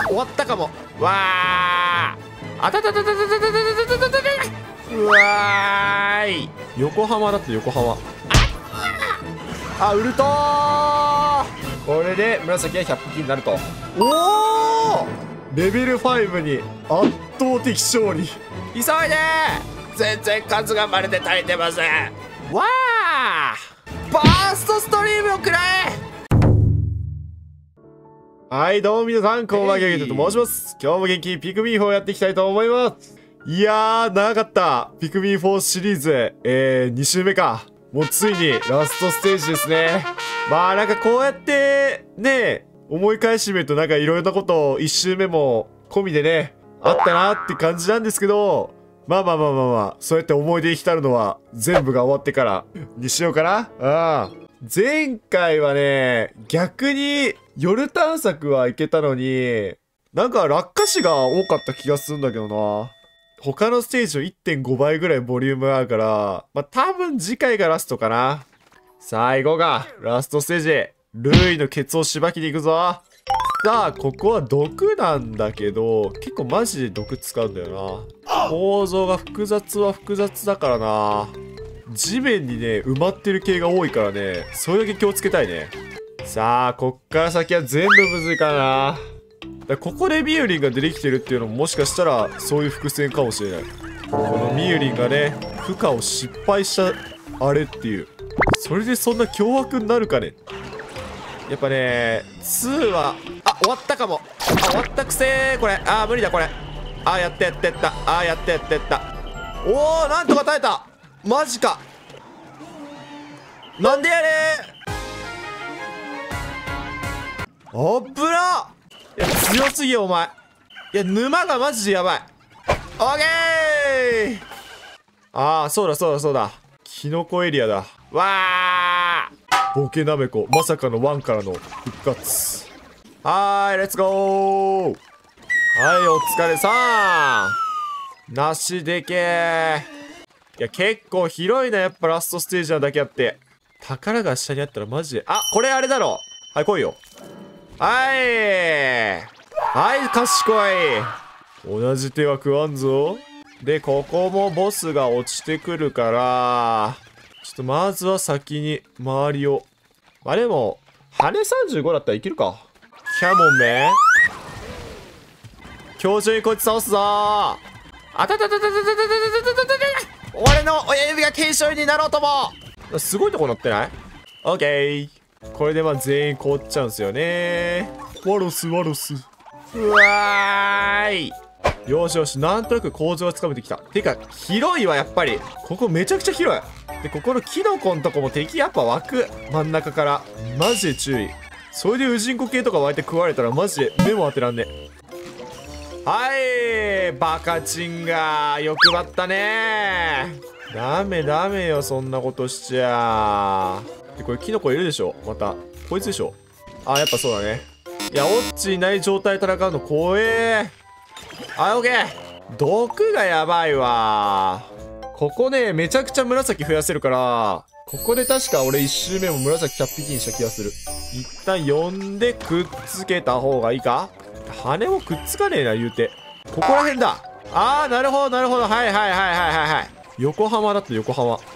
終わったかも。わー、あたたたたたたたたたたたた。うわーい、横浜だって横浜。あ、ウルトー。これで紫は100匹になると。おお、レベル5に圧倒的勝利。急いでー、全然数がまるで足りてません。わー、バーストストリームをくらえ。はい、どうも皆さん、こんばんは、ゲゲトと申します。今日も元気にピクミン4をやっていきたいと思います。いやー、長かった。ピクミン4シリーズ、2週目か。もうついにラストステージですね。まあなんかこうやって、ね、思い返してみるとなんかいろいろなことを1週目も込みでね、あったなって感じなんですけど、まあ、そうやって思い出に浸るのは全部が終わってからにしようかな。ああ。前回はね、逆に夜探索はいけたのに、なんか落下死が多かった気がするんだけどな。他のステージの 1.5 倍ぐらいボリュームがあるから、まあ、多分次回がラストかな。最後がラストステージ。ルイのケツをしばきに行くぞ。さあ、ここは毒なんだけど、結構マジで毒使うんだよな。構造が複雑は複雑だからな。地面にね、埋まってる系が多いからね、それだけ気をつけたいね。さあ、こっから先は全部むずいからな。ここでミユリンが出てきてるっていうのももしかしたらそういう伏線かもしれない。このミユリンがね、孵化を失敗したあれっていう。それでそんな凶悪になるかね。やっぱね、2は、あ、終わったかも。あ、終わったくせー、これ。あー、無理だこれ。あー、やった。あー、やった。おー、なんとか耐えた。マジか。なんでやねー。あっぶな。いや、強すぎよお前。いや、沼がマジでやばい。オッケー。ああ、そうだ。キノコエリアだ。わー、ボケナメコ、まさかの1からの復活。はーい、レッツゴー。はい、お疲れさーん。なしでけー。いや、結構広いな、やっぱラストステージなだけあって。宝が下にあったらマジで。あ、これあれだろ。はい、来いよ。はい、賢い。同じ手は食わんぞ。で、ここもボスが落ちてくるから、ちょっとまずは先に周りを。まあでも、羽35だったらいけるか。キャモンめん。今日中にこいつ倒すぞー。あたたたたたたたたたたたた。俺の親指が軽傷になろうとも。すごいとこ乗ってない？オッケー。これでまあ全員凍っちゃうんすよね。ワロス。うわーい。よし、なんとなく構造がつかめてきた。てか、広いわ、やっぱり。ここめちゃくちゃ広い。で、ここのキノコんとこも敵やっぱ湧く。真ん中から。マジで注意。それでウジンコ系とか湧いて食われたらマジで目も当てらんねえ。はい、バカチンが欲張ったねー。ダメよ、そんなことしちゃー。で、これキノコいるでしょ、また。こいつでしょ。あ、やっぱそうだね。いや、オッチいない状態で戦うの怖えー。はい、オッケー。毒がやばいわー。ここね、めちゃくちゃ紫増やせるから、ここで確か俺1周目も紫100匹にした気がする。一旦呼んでくっつけた方がいいか。羽もくっつかねえな、言うて。ここら辺だ。あー、なるほど。はい。横浜だって横浜。あ、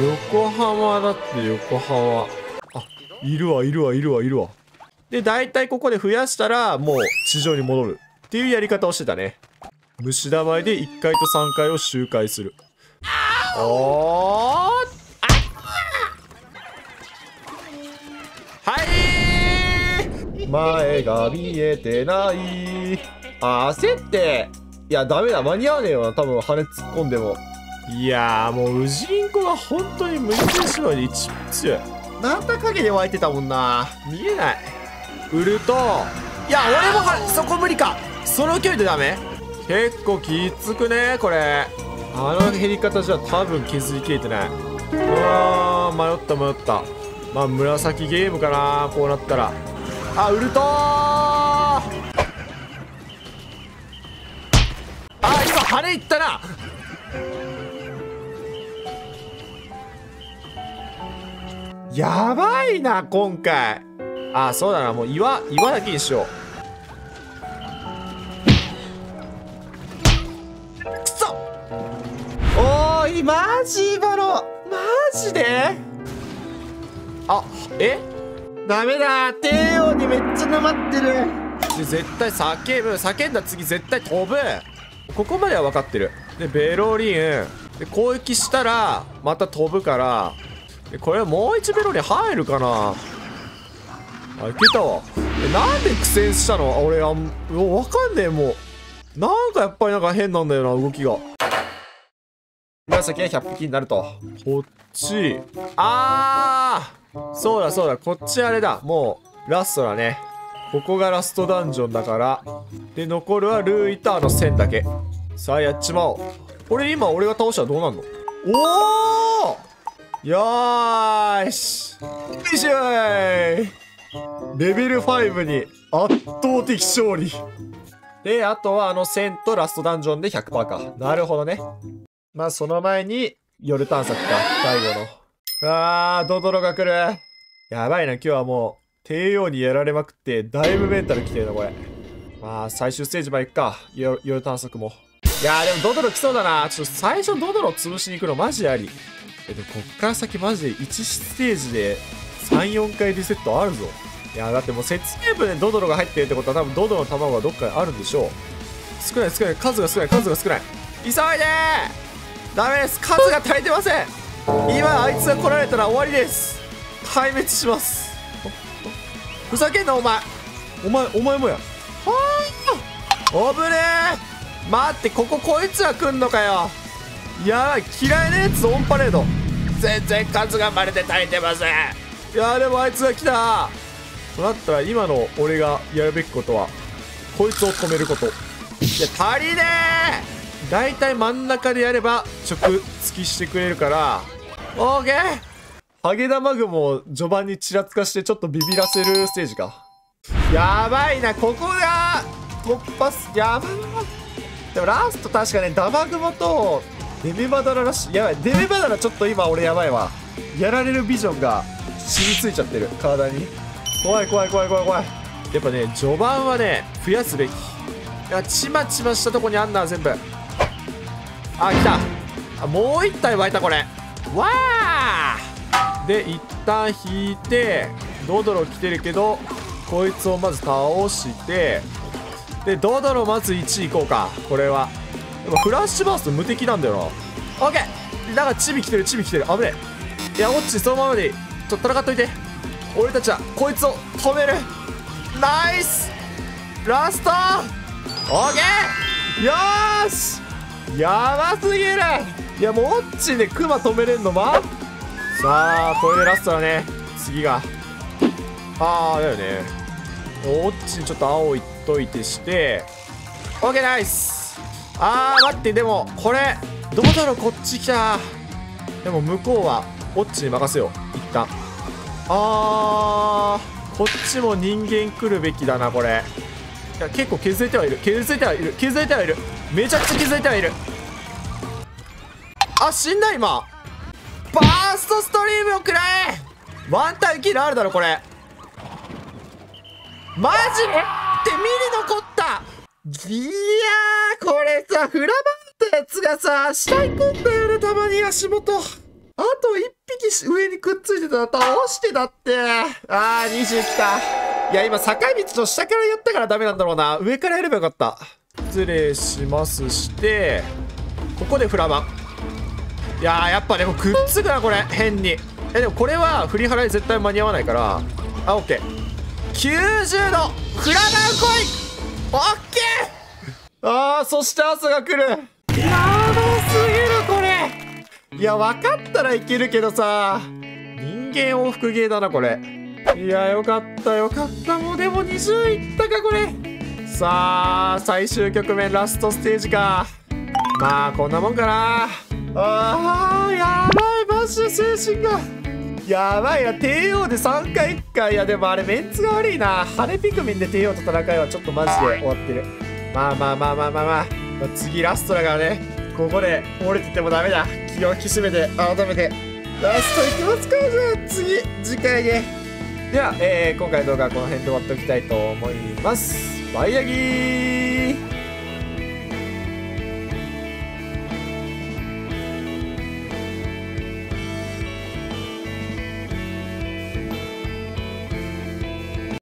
いるわ。で、大体ここで増やしたら、もう地上に戻る。っていうやり方をしてたね。虫玉で1回と3回を周回する。おー、前が見えてない。焦って。いや、ダメだ。間に合わねえよな。多分、羽突っ込んでも。いやー、もう、ウジンコが本当に無理しまで一番強い。なんだ影で湧いてたもんな。見えない。ウルト。いや、俺もそこ無理か。その距離でダメ？結構きつくね、これ。あの減り方じゃ多分削りきれてない。うわー、迷った。まあ、紫ゲームかな、こうなったら。あ、ウルトー。あ、今羽いったな。やばいな今回。あ、そうだな、もう岩だけにしよう。 何マジ今のマジであ、ダメだ帝王にめっちゃなまってる。で絶対叫んだ次絶対飛ぶ。ここまでは分かってる。でベロリンで攻撃したらまた飛ぶから、でこれもう1ベロリン入るかな。あ、いけたわ。なんで苦戦したの。俺分かんねえ。もうなんかやっぱりなんか変なんだよな動きが。紫が100匹になると。こっちそうだそうだ、こっちあれだ。もうラストだね。ここがラストダンジョンだから。で残るはルーイとあの線だけ。さあやっちまおう。俺今俺が倒したらどうなんの。おお、よーしよいしょーい。レベル5に圧倒的勝利で、あとはあの線とラストダンジョンで 100% か。なるほどね。まあその前に夜探索か、最後の。ドドロが来る。やばいな、今日はもう帝王にやられまくってだいぶメンタルきてるなこれ。まあ最終ステージまで行くか、夜探索も。いやーでもドドロ来そうだな。ちょっと最初ドドロ潰しに行くのマジあり。でもこっから先マジで1ステージで3、4回リセットあるぞ。いやだってもう説明文でドドロが入ってるってことは多分ドドロの卵がどっかにあるんでしょう。少ない数が少ない。急いでー。ダメです、数が足りてません。今あいつが来られたら終わりです。壊滅します。ふざけんなお前もや。おぶねー。待って、こいつら来んのかよ。やばい、嫌いなやつオンパレード。全然数がまるで足りてません。いやでもあいつが来た。となったら今の俺がやるべきことはこいつを止めること。いや足りねえ。だいたい真ん中でやれば直突きしてくれるから。オーケー。ハゲ玉雲を序盤にちらつかしてちょっとビビらせるステージか。やばいな、ここが突破やばいな。でもラスト確かね、ダマグモとデメバダラらしい。やばい、デメバダラちょっと今俺やばいわ。やられるビジョンが染みついちゃってる体に。怖い。やっぱね序盤はね増やすべき。いやちまちましたとこにあんな全部。来た。もう一体湧いたこれ。わーで一旦引いてドドロ来てるけどこいつをまず倒して、でドドロまず1位行こうか。これはでもフラッシュバースト無敵なんだよな。オッケー。だからチビ来てる危ねえ。いやオッチそのままでいい。ちょっと戦っといて。俺たちはこいつを止める。ナイスラスト。オッケー。よーし、やばすぎる。いやもうオッチでクマ止めれんのさあこれでラストだね。次がだよね。オッチにちょっと青いっといてしてオッケーナイス。待って、でもこれどうだろう。こっち来た。でも向こうはオッチに任せよう一旦。こっちも人間来るべきだなこれ。いや結構削れてはいる。めちゃくちゃ削れてはいる。死んだ今。バーストストリームをくらえ。ワンタンキルあるだろこれ。マジでミリ残った。いやーこれさ、フラバンってやつがさ下行くんだよねたまに足元。あと1匹上にくっついてたら倒してだって。20来た。いや今坂道の下からやったからダメなんだろうな。上からやればよかった。失礼しますして、ここでフラバン。いやーやっぱでもくっつくなこれ変に。でもこれは振り払い絶対間に合わないから。オッケー。90度フラバン来い。オッケー。そして朝が来る。やばすぎるこれ。いや分かったらいけるけどさ、人間往復ゲーだなこれ。いやよかったもうでも20いったかこれ。さあ最終局面ラストステージか。まあこんなもんかな。やばいマジで精神がやばいな。帝王で3回1回。いやでもあれメンツが悪いな。羽根ピクミンで帝王と戦いはちょっとマジで終わってる。まあ次ラストだからね。ここで折れててもダメだ。気を引き締めて改めてラストいきますか。じゃあ次回で。では、今回の動画はこの辺で終わっておきたいと思います。バイヤギー。